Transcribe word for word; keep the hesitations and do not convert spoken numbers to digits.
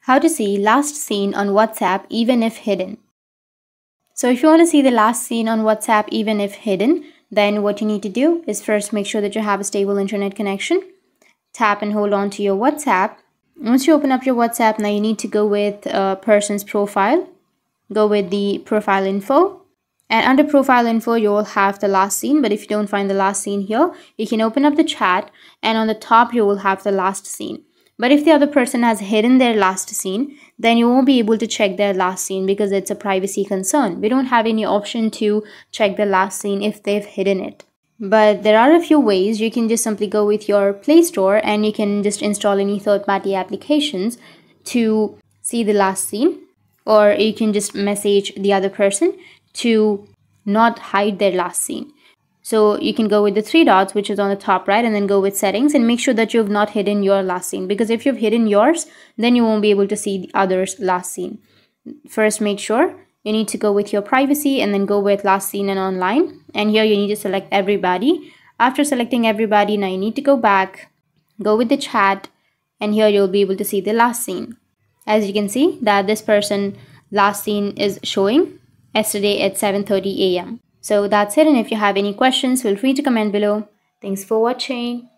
How to see last seen on WhatsApp even if hidden. So if you want to see the last seen on WhatsApp even if hidden, then what you need to do is first make sure that you have a stable internet connection. Tap and hold on to your WhatsApp. Once you open up your WhatsApp, now you need to go with a person's profile. Go with the profile info. And under profile info, you will have the last seen. But if you don't find the last seen here, you can open up the chat and on the top, you will have the last seen. But if the other person has hidden their last seen, then you won't be able to check their last seen because it's a privacy concern. We don't have any option to check the last seen if they've hidden it. But there are a few ways. You can just simply go with your Play Store and you can just install any third-party applications to see the last seen. Or you can just message the other person to not hide their last seen. So you can go with the three dots, which is on the top right, and then go with settings and make sure that you've not hidden your last seen, because if you've hidden yours, then you won't be able to see the other's last seen. First, make sure you need to go with your privacy and then go with last seen and online. And here you need to select everybody. After selecting everybody, now you need to go back, go with the chat, and here you'll be able to see the last seen. As you can see that this person last seen is showing yesterday at seven thirty a m So that's it, and if you have any questions, feel free to comment below. Thanks for watching.